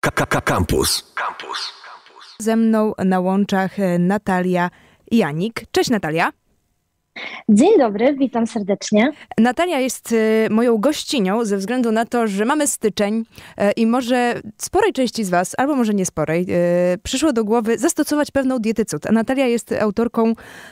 Campus. Ze mną na łączach Natalia Janik. Cześć Natalia. Dzień dobry, witam serdecznie. Natalia jest moją gościnią ze względu na to, że mamy styczeń i może sporej części z was, albo może nie sporej, przyszło do głowy zastosować pewną dietę cud. A Natalia jest autorką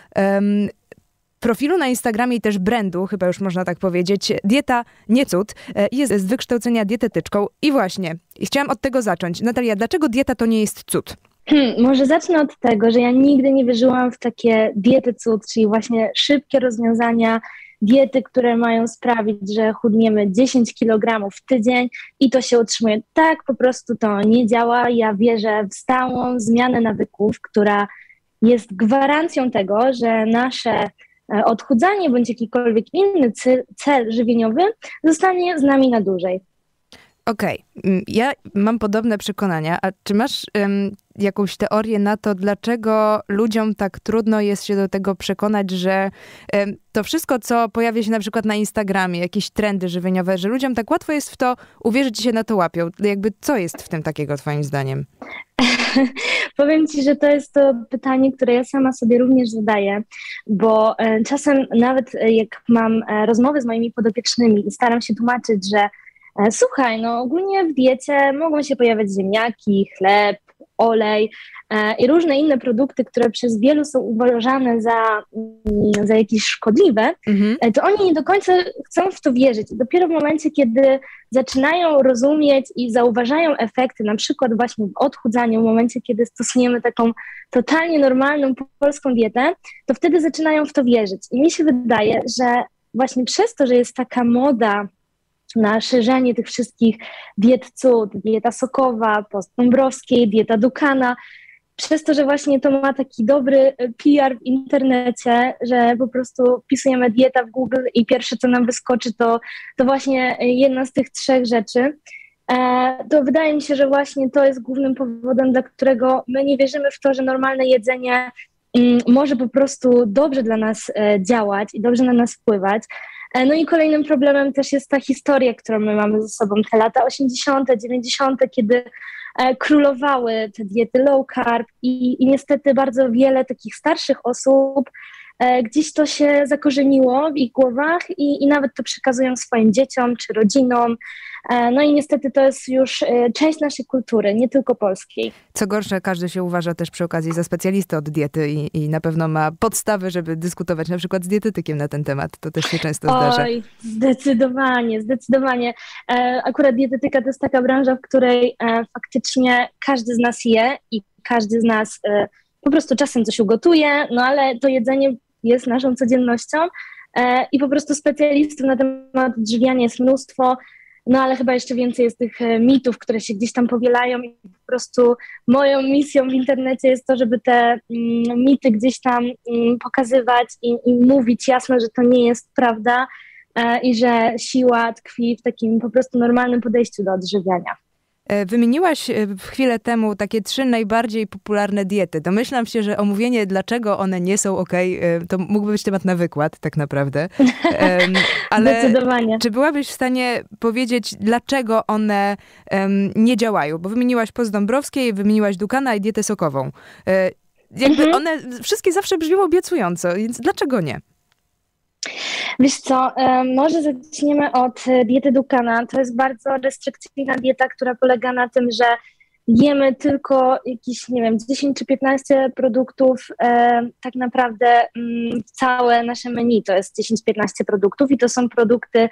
profilu na Instagramie i też brandu, chyba już można tak powiedzieć, Dieta Nie Cud. Jest z wykształcenia dietetyczką. I właśnie, chciałam od tego zacząć. Natalia, dlaczego dieta to nie jest cud? Może zacznę od tego, że ja nigdy nie wierzyłam w takie diety cud, czyli właśnie szybkie rozwiązania, diety, które mają sprawić, że chudniemy 10 kg w tydzień i to się utrzymuje. Tak, po prostu to nie działa. Ja wierzę w stałą zmianę nawyków, która jest gwarancją tego, że nasze odchudzanie bądź jakikolwiek inny cel żywieniowy zostanie z nami na dłużej. Okej. Ja mam podobne przekonania. A czy masz jakąś teorię na to, dlaczego ludziom tak trudno jest się do tego przekonać, że to wszystko, co pojawia się na przykład na Instagramie, jakieś trendy żywieniowe, że ludziom tak łatwo jest w to uwierzyć i się na to łapią? Jakby co jest w tym takiego twoim zdaniem? Powiem ci, że to jest to pytanie, które ja sama sobie również zadaję, bo czasem nawet jak mam rozmowy z moimi podopiecznymi i staram się tłumaczyć, że słuchaj, no ogólnie w diecie mogą się pojawiać ziemniaki, chleb, olej i różne inne produkty, które przez wielu są uważane za jakieś szkodliwe, to oni nie do końca chcą w to wierzyć. I dopiero w momencie, kiedy zaczynają rozumieć i zauważają efekty, na przykład właśnie w odchudzaniu, w momencie, kiedy stosujemy taką totalnie normalną polską dietę, to wtedy zaczynają w to wierzyć. I mi się wydaje, że właśnie przez to, że jest taka moda na szerzenie tych wszystkich diet cud, dieta sokowa, post Dąbrowskiej, dieta Dukana, przez to, że właśnie to ma taki dobry PR w internecie, że po prostu wpisujemy dieta w Google i pierwsze, co nam wyskoczy, to właśnie jedna z tych trzech rzeczy, to wydaje mi się, że właśnie to jest głównym powodem, dla którego my nie wierzymy w to, że normalne jedzenie może po prostu dobrze dla nas działać i dobrze na nas wpływać. No i kolejnym problemem też jest ta historia, którą my mamy ze sobą, te lata 80., 90., kiedy królowały te diety low carb i niestety bardzo wiele takich starszych osób gdzieś to się zakorzeniło w ich głowach i nawet to przekazują swoim dzieciom czy rodzinom. No i niestety to jest już część naszej kultury, nie tylko polskiej. Co gorsza, każdy się uważa też przy okazji za specjalistę od diety i na pewno ma podstawy, żeby dyskutować na przykład z dietetykiem na ten temat. To też się często zdarza. Oj, zdecydowanie. Akurat dietetyka to jest taka branża, w której faktycznie każdy z nas je i każdy z nas po prostu czasem coś ugotuje, no ale to jedzenie jest naszą codziennością i po prostu specjalistów na temat odżywiania jest mnóstwo. No ale chyba jeszcze więcej jest tych mitów, które się gdzieś tam powielają i po prostu moją misją w internecie jest to, żeby te mity gdzieś tam pokazywać i mówić jasno, że to nie jest prawda i że siła tkwi w takim po prostu normalnym podejściu do odżywiania. Wymieniłaś chwilę temu takie 3 najbardziej popularne diety. Domyślam się, że omówienie, dlaczego one nie są okej, to mógłby być temat na wykład tak naprawdę. Ale zdecydowanie. Czy byłabyś w stanie powiedzieć, dlaczego one nie działają? Bo wymieniłaś post Dąbrowskiej, wymieniłaś Dukana i dietę sokową. Jakby one wszystkie zawsze brzmią obiecująco, więc dlaczego nie? Wiesz co, może zaczniemy od diety Dukana. To jest bardzo restrykcyjna dieta, która polega na tym, że jemy tylko jakieś, nie wiem, 10 czy 15 produktów, tak naprawdę całe nasze menu to jest 10-15 produktów i to są produkty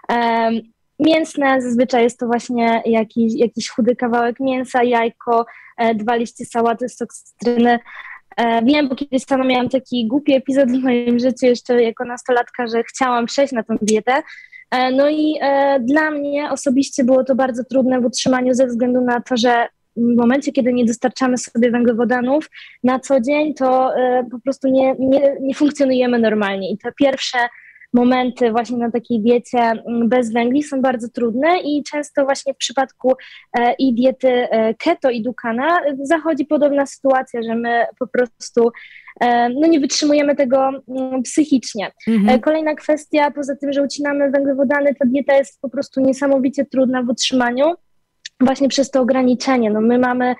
mięsne, zazwyczaj jest to właśnie jakiś chudy kawałek mięsa, jajko, 2 liście sałaty, sok z cytryny. Wiem, bo kiedyś sama miałam taki głupi epizod w moim życiu jeszcze jako nastolatka, że chciałam przejść na tą dietę. No i dla mnie osobiście było to bardzo trudne w utrzymaniu ze względu na to, że w momencie, kiedy nie dostarczamy sobie węglowodanów na co dzień, to po prostu nie funkcjonujemy normalnie. I te pierwsze momenty właśnie na takiej diecie bez węgli są bardzo trudne i często właśnie w przypadku i diety keto i Dukana zachodzi podobna sytuacja, że my po prostu nie wytrzymujemy tego psychicznie. Kolejna kwestia, poza tym, że ucinamy węglowodany, to dieta jest po prostu niesamowicie trudna w utrzymaniu. właśnie przez to ograniczenie. No my mamy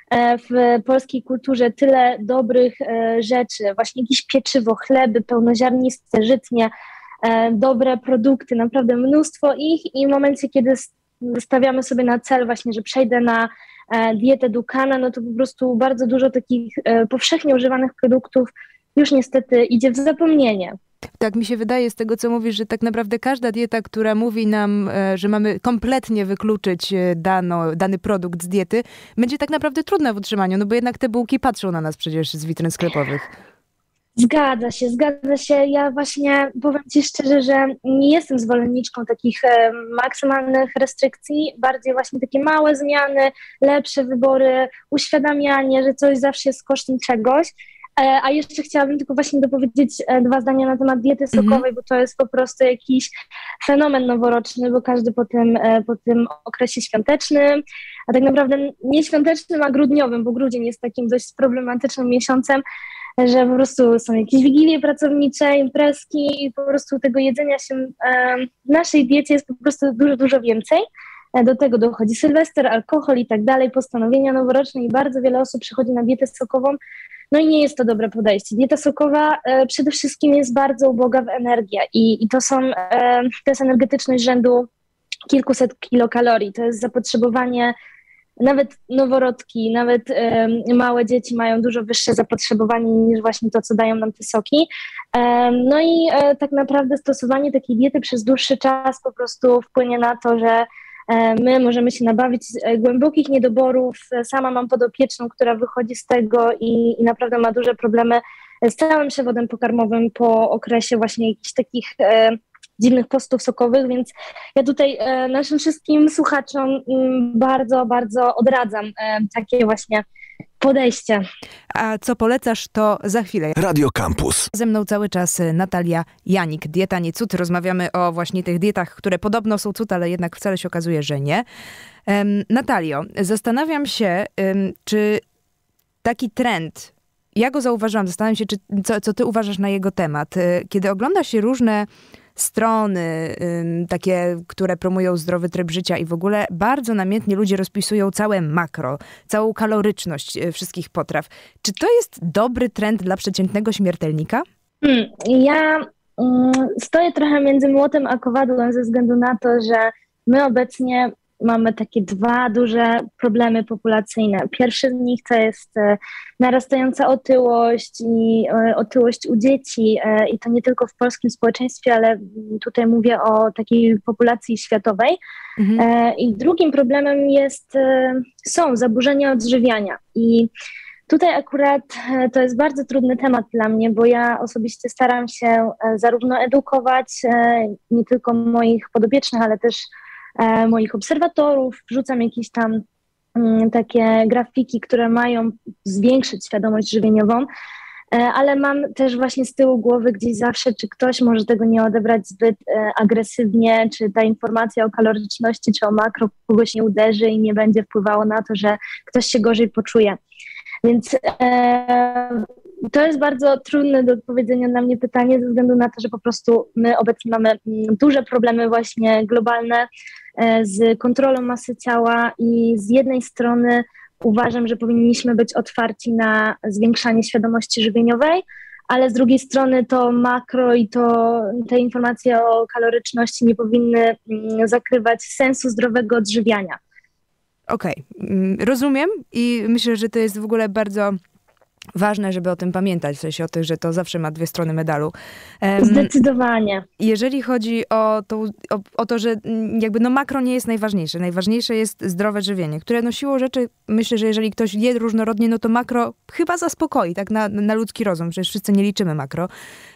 w polskiej kulturze tyle dobrych rzeczy, właśnie jakieś pieczywo, chleby pełnoziarniste, żytnie, dobre produkty, naprawdę mnóstwo ich i w momencie, kiedy stawiamy sobie na cel właśnie, że przejdę na dietę Dukana, no to po prostu bardzo dużo takich powszechnie używanych produktów już niestety idzie w zapomnienie. Tak mi się wydaje z tego, co mówisz, że tak naprawdę każda dieta, która mówi nam, że mamy kompletnie wykluczyć dany produkt z diety, będzie tak naprawdę trudna w utrzymaniu, no bo jednak te bułki patrzą na nas przecież z witryn sklepowych. Zgadza się, zgadza się. Ja właśnie powiem Ci szczerze, że nie jestem zwolenniczką takich maksymalnych restrykcji, bardziej właśnie takie małe zmiany, lepsze wybory, uświadamianie, że coś zawsze jest kosztem czegoś. A jeszcze chciałabym tylko właśnie dopowiedzieć 2 zdania na temat diety sokowej, bo to jest po prostu jakiś fenomen noworoczny, bo każdy po tym okresie świątecznym, a tak naprawdę nie świątecznym, a grudniowym, bo grudzień jest takim dość problematycznym miesiącem, że po prostu są jakieś wigilie pracownicze, imprezki i po prostu tego jedzenia się w naszej diecie jest po prostu dużo, dużo więcej. Do tego dochodzi Sylwester, alkohol i tak dalej, postanowienia noworoczne i bardzo wiele osób przychodzi na dietę sokową. No i nie jest to dobre podejście. Dieta sokowa przede wszystkim jest bardzo uboga w energię i to jest energetyczność rzędu kilkuset kilokalorii. To jest zapotrzebowanie, nawet noworodki, nawet małe dzieci mają dużo wyższe zapotrzebowanie niż właśnie to, co dają nam te soki. No i tak naprawdę stosowanie takiej diety przez dłuższy czas po prostu wpłynie na to, że my możemy się nabawić głębokich niedoborów. Sama mam podopieczną, która wychodzi z tego i naprawdę ma duże problemy z całym przewodem pokarmowym po okresie właśnie jakichś takich dziwnych postów sokowych, więc ja tutaj naszym wszystkim słuchaczom bardzo, bardzo odradzam takie właśnie podejście. A co polecasz, to za chwilę. Radio Campus. Ze mną cały czas Natalia Janik. Dieta nie cud. Rozmawiamy o właśnie tych dietach, które podobno są cud, ale jednak wcale się okazuje, że nie. Natalio, zastanawiam się, czy taki trend, ja go zauważyłam, zastanawiam się, co ty uważasz na jego temat. Kiedy ogląda się różne strony, takie, które promują zdrowy tryb życia i w ogóle bardzo namiętnie ludzie rozpisują całe makro, całą kaloryczność wszystkich potraw. Czy to jest dobry trend dla przeciętnego śmiertelnika? Ja stoję trochę między młotem a kowadłem ze względu na to, że my obecnie mamy takie 2 duże problemy populacyjne. Pierwszy z nich to jest narastająca otyłość i otyłość u dzieci i to nie tylko w polskim społeczeństwie, ale tutaj mówię o takiej populacji światowej. I drugim problemem są zaburzenia odżywiania i tutaj akurat to jest bardzo trudny temat dla mnie, bo ja osobiście staram się zarówno edukować nie tylko moich podopiecznych, ale też moich obserwatorów, wrzucam jakieś tam takie grafiki, które mają zwiększyć świadomość żywieniową, ale mam też właśnie z tyłu głowy gdzieś zawsze, czy ktoś może tego nie odebrać zbyt agresywnie, czy ta informacja o kaloryczności, czy o makro kogoś nie uderzy i nie będzie wpływało na to, że ktoś się gorzej poczuje. Więc to jest bardzo trudne do odpowiedzenia dla mnie pytanie ze względu na to, że po prostu my obecnie mamy duże problemy właśnie globalne z kontrolą masy ciała i z jednej strony uważam, że powinniśmy być otwarci na zwiększanie świadomości żywieniowej, ale z drugiej strony to makro i te informacje o kaloryczności nie powinny zakrywać sensu zdrowego odżywiania. Okej, rozumiem i myślę, że to jest w ogóle bardzo ważne, żeby o tym pamiętać, w sensie o tym, że to zawsze ma 2 strony medalu. Zdecydowanie. Jeżeli chodzi o to, że jakby makro nie jest najważniejsze. Najważniejsze jest zdrowe żywienie, które siłą rzeczy, myślę, że jeżeli ktoś je różnorodnie, no to makro chyba zaspokoi, tak na ludzki rozum, przecież wszyscy nie liczymy makro.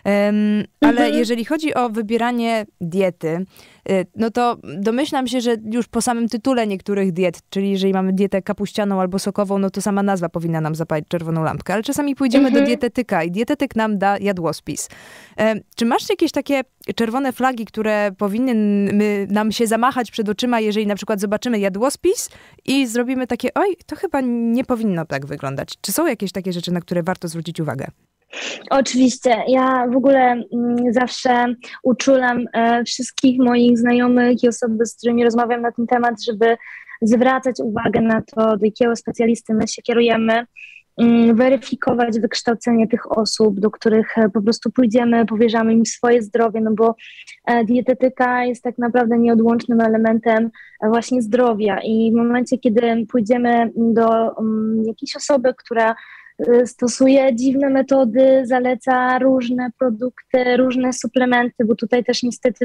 Ale jeżeli chodzi o wybieranie diety, no to domyślam się, że już po samym tytule niektórych diet, czyli jeżeli mamy dietę kapuścianą albo sokową, no to sama nazwa powinna nam zapalić czerwoną lampkę. Ale czasami pójdziemy do dietetyka i dietetyk nam da jadłospis. Czy masz jakieś takie czerwone flagi, które powinny nam się zamachać przed oczyma, jeżeli na przykład zobaczymy jadłospis i zrobimy takie, oj, to chyba nie powinno tak wyglądać. Czy są jakieś takie rzeczy, na które warto zwrócić uwagę? Oczywiście. Ja w ogóle zawsze uczulam wszystkich moich znajomych i osoby, z którymi rozmawiam na ten temat, żeby zwracać uwagę na to, do jakiego specjalisty my się kierujemy, weryfikować wykształcenie tych osób, do których po prostu pójdziemy, powierzamy im swoje zdrowie, no bo dietetyka jest tak naprawdę nieodłącznym elementem właśnie zdrowia i w momencie, kiedy pójdziemy do jakiejś osoby, która stosuje dziwne metody, zaleca różne produkty, różne suplementy, bo tutaj też niestety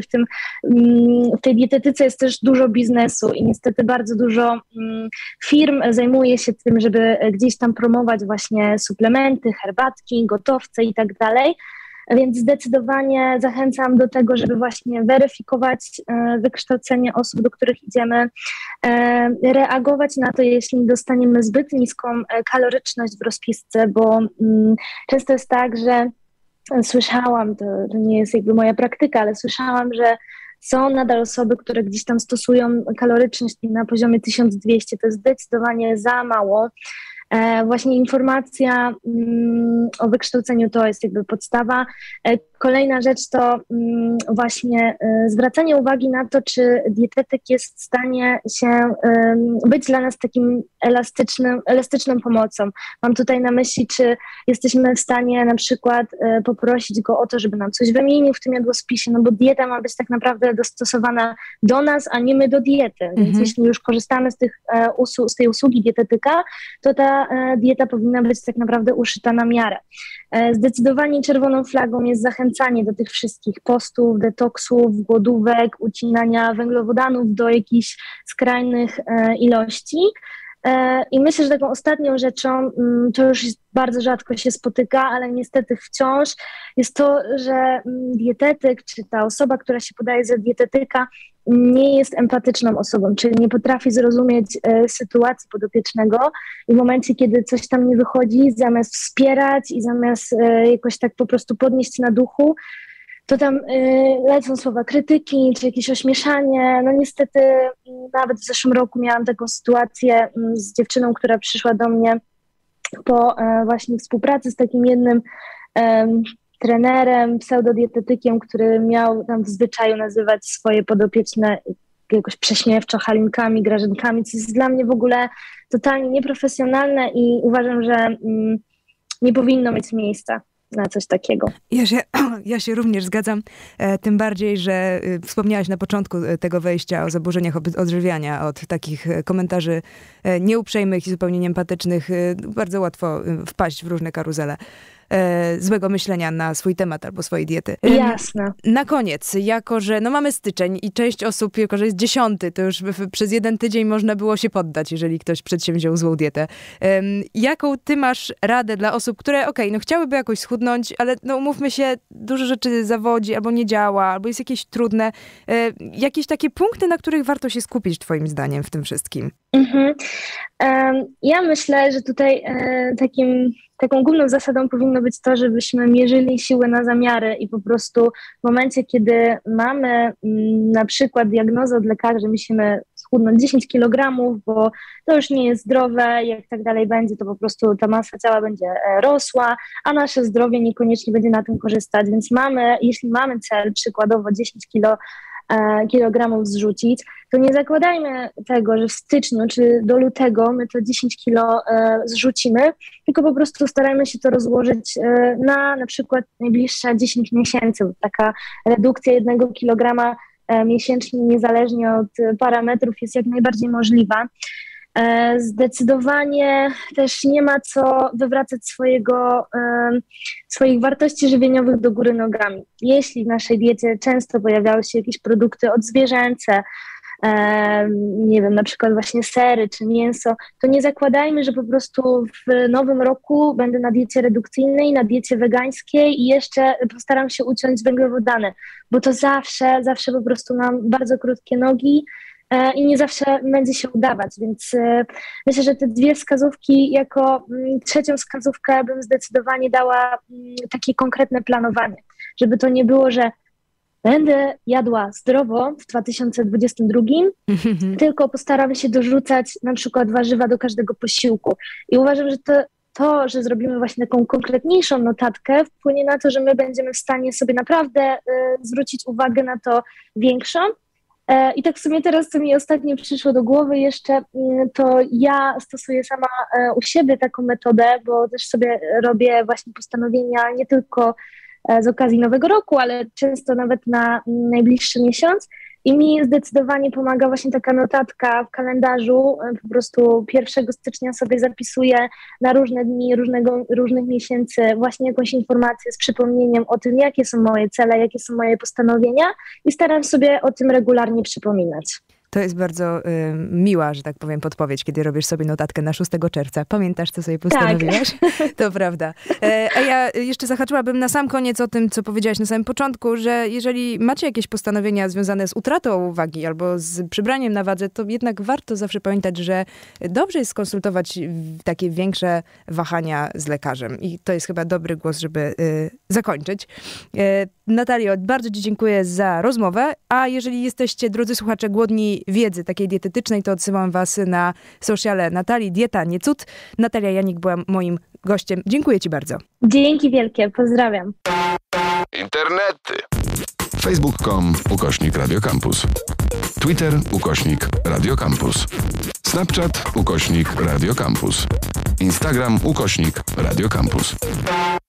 w tej dietetyce jest też dużo biznesu i niestety bardzo dużo firm zajmuje się tym, żeby gdzieś tam promować właśnie suplementy, herbatki, gotowce i tak dalej. Więc zdecydowanie zachęcam do tego, żeby właśnie weryfikować wykształcenie osób, do których idziemy, reagować na to, jeśli dostaniemy zbyt niską kaloryczność w rozpisce, bo często jest tak, że słyszałam, to nie jest jakby moja praktyka, ale słyszałam, że są nadal osoby, które gdzieś tam stosują kaloryczność na poziomie 1200, to jest zdecydowanie za mało. Właśnie informacja o wykształceniu to jest jakby podstawa. Kolejna rzecz to właśnie zwracanie uwagi na to, czy dietetyk jest w stanie być dla nas takim elastyczną pomocą. Mam tutaj na myśli, czy jesteśmy w stanie na przykład poprosić go o to, żeby nam coś wymienił w tym jadłospisie, no bo dieta ma być tak naprawdę dostosowana do nas, a nie my do diety. Więc jeśli już korzystamy z tej usługi dietetyka, to ta dieta powinna być tak naprawdę uszyta na miarę. Zdecydowanie czerwoną flagą jest zachęcanie do tych wszystkich postów, detoksów, głodówek, ucinania węglowodanów do jakichś skrajnych ilości. I myślę, że taką ostatnią rzeczą, to już bardzo rzadko się spotyka, ale niestety wciąż jest to, że dietetyk czy ta osoba, która się podaje za dietetyka, nie jest empatyczną osobą, czyli nie potrafi zrozumieć sytuacji podopiecznego i w momencie, kiedy coś tam nie wychodzi, zamiast wspierać i zamiast jakoś tak po prostu podnieść na duchu, to tam lecą słowa krytyki czy jakieś ośmieszanie. No niestety nawet w zeszłym roku miałam taką sytuację z dziewczyną, która przyszła do mnie po właśnie współpracy z takim jednym trenerem, pseudodietetykiem, który miał tam w zwyczaju nazywać swoje podopieczne jakoś prześmiewczo Halinkami, Grażynkami, co jest dla mnie w ogóle totalnie nieprofesjonalne i uważam, że nie powinno mieć miejsca na coś takiego. Ja się również zgadzam, tym bardziej, że wspomniałaś na początku tego wejścia o zaburzeniach odżywiania, od takich komentarzy nieuprzejmych i zupełnie nieempatycznych. Bardzo łatwo wpaść w różne karuzele złego myślenia na swój temat albo swojej diety. Jasne. Na koniec, jako że mamy styczeń i część osób, jako że jest 10, to już przez 1 tydzień można było się poddać, jeżeli ktoś przedsięwziął złą dietę. Jaką ty masz radę dla osób, które chciałyby jakoś schudnąć, ale umówmy się, dużo rzeczy zawodzi, albo nie działa, albo jest jakieś trudne. Jakieś takie punkty, na których warto się skupić twoim zdaniem w tym wszystkim? Ja myślę, że tutaj taką główną zasadą powinno być to, żebyśmy mierzyli siłę na zamiary i po prostu w momencie, kiedy mamy na przykład diagnozę od lekarza, że musimy schudnąć 10 kg, bo to już nie jest zdrowe, jak tak dalej będzie, to po prostu ta masa ciała będzie rosła, a nasze zdrowie niekoniecznie będzie na tym korzystać, więc jeśli mamy cel przykładowo 10 kilogramów zrzucić, to nie zakładajmy tego, że w styczniu czy do lutego my to 10 kilo zrzucimy, tylko po prostu starajmy się to rozłożyć na przykład najbliższe 10 miesięcy. Taka redukcja 1 kilograma miesięcznie, niezależnie od parametrów, jest jak najbardziej możliwa. Zdecydowanie też nie ma co wywracać swoich wartości żywieniowych do góry nogami. Jeśli w naszej diecie często pojawiały się jakieś produkty odzwierzęce, nie wiem, na przykład właśnie sery czy mięso, to nie zakładajmy, że po prostu w nowym roku będę na diecie redukcyjnej, na diecie wegańskiej i jeszcze postaram się uciąć węglowodany, bo to zawsze po prostu mam bardzo krótkie nogi i nie zawsze będzie się udawać, więc myślę, że te 2 wskazówki jako trzecią wskazówkę bym zdecydowanie dała takie konkretne planowanie, żeby to nie było, że będę jadła zdrowo w 2022, tylko postaram się dorzucać na przykład warzywa do każdego posiłku. I uważam, że to, że zrobimy właśnie taką konkretniejszą notatkę, wpłynie na to, że my będziemy w stanie sobie naprawdę zwrócić uwagę na to większą I tak w sumie teraz, co mi ostatnio przyszło do głowy jeszcze, to ja stosuję sama u siebie taką metodę, bo też sobie robię właśnie postanowienia nie tylko z okazji Nowego Roku, ale często nawet na najbliższy miesiąc. I mi zdecydowanie pomaga właśnie taka notatka w kalendarzu. Po prostu 1 stycznia sobie zapisuję na różne dni, różnych miesięcy właśnie jakąś informację z przypomnieniem o tym, jakie są moje cele, jakie są moje postanowienia i staram sobie o tym regularnie przypominać. To jest bardzo miła, że tak powiem, podpowiedź, kiedy robisz sobie notatkę na 6 czerwca. Pamiętasz, co sobie postanowiłaś? Tak. To prawda. A ja jeszcze zahaczyłabym na sam koniec o tym, co powiedziałaś na samym początku, że jeżeli macie jakieś postanowienia związane z utratą wagi albo z przybraniem na wadze, to jednak warto zawsze pamiętać, że dobrze jest skonsultować takie większe wahania z lekarzem. I to jest chyba dobry głos, żeby zakończyć. Natalio, bardzo Ci dziękuję za rozmowę, a jeżeli jesteście, drodzy słuchacze, głodni wiedzy takiej dietetycznej, to odsyłam Was na sociale Natalii, Dieta nie cud. Natalia Janik była moim gościem. Dziękuję Ci bardzo. Dzięki wielkie, pozdrawiam. Internety. Facebook.com/Radio Campus. Twitter /Radio Campus. Snapchat /Radio Campus. Instagram /Radio Campus.